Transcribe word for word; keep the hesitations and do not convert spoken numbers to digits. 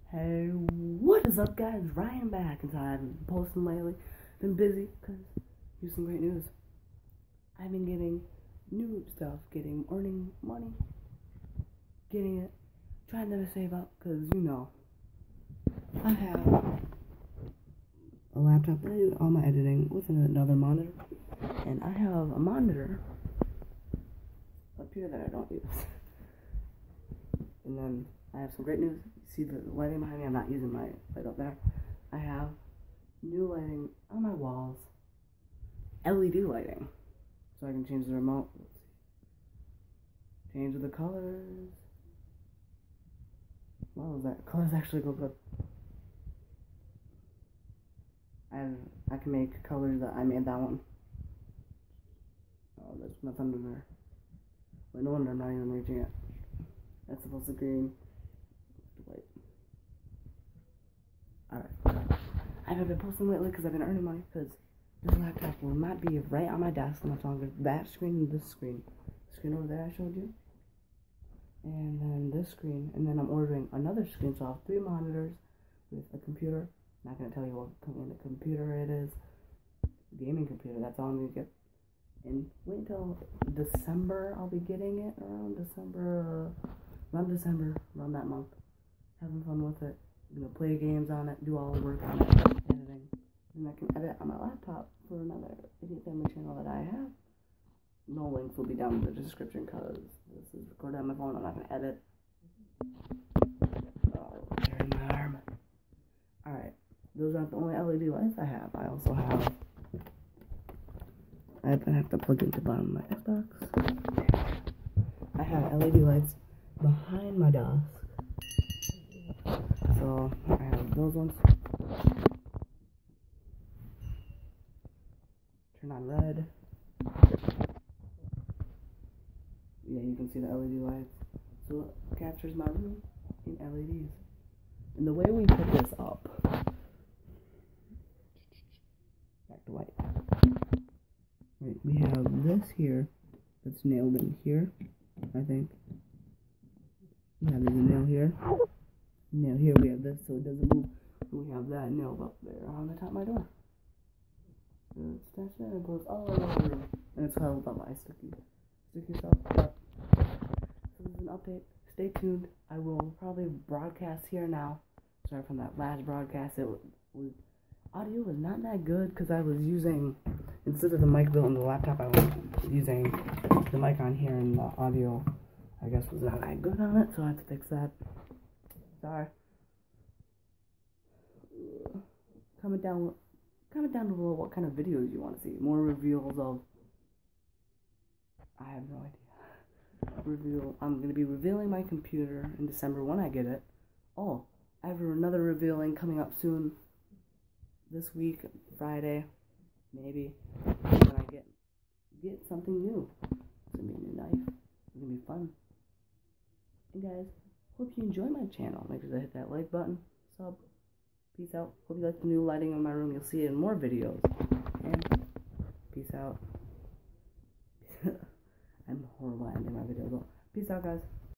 Hey, what is up, guys? Ryan back inside. I haven't been posting lately. Been busy because here's some great news. I've been getting new stuff, getting earning money, getting it, trying to save up because you know I have a laptop that I do all my editing with another monitor, and I have a monitor up here that I don't use. And then I have some great news. You see the lighting behind me? I'm not using my light up there. I have new lighting on my walls. L E D lighting. So I can change the remote. Change the colors. What was that? Colors actually go good. I have, I can make colors that I made that one. Oh, there's nothing in there. But no wonder I'm not even reaching it. That's supposed to green. Wait. Alright. I haven't been posting lately because I've been earning money because this laptop will not be right on my desk much longer. That screen and this screen. The screen over there I showed you. And then this screen. And then I'm ordering another screen. So I have three monitors with a computer. Not going to tell you what kind of computer it is. Gaming computer. That's all I'm going to get. And wait until December. I'll be getting it around December. Around December. Around that month. Having fun with it. I'm going to play games on it. Do all the work on it. Editing. And I can edit on my laptop for another Idiot Family channel that I have. No links will be down in the description because this is recorded on my phone. I'm not going to edit. Oh, tearing my arm. Alright. Those aren't the only L E D lights I have. I also have... I have to plug into the bottom of my Xbox. I have L E D lights behind my desk. So, I have those ones. Turn on red. Yeah, you can see the L E D lights. So, it captures my room in L E Ds. And the way we put this up... Back to white. Right, we have this here that's nailed in here, I think. Yeah, there's a nail here. Nail here, we have this so it doesn't move. And we have that nailed up there on the top of my door. And it's attached there and it goes all over the room. And it's held up by sticky, sticky stuff. But, so this is an update. Stay tuned. I will probably broadcast here now. Sorry from that last broadcast. It was, audio was not that good because I was using, instead of the mic built on the laptop, I was using the mic on here, and the audio, I guess, was not that good on it, so I had to fix that. Sorry. Comment down, comment down below what kind of videos you want to see. More reveals of, I have no idea. Reveal, I'm going to be revealing my computer in December when I get it. Oh, I have another revealing coming up soon. This week, Friday, maybe, when I get get something new. It's gonna be a new knife. It's gonna be fun. And guys, hope you enjoy my channel. Make sure to hit that like button, sub. Peace out. Hope you like the new lighting in my room. You'll see it in more videos. And peace out. I'm horrible at ending my videos. Peace out, guys.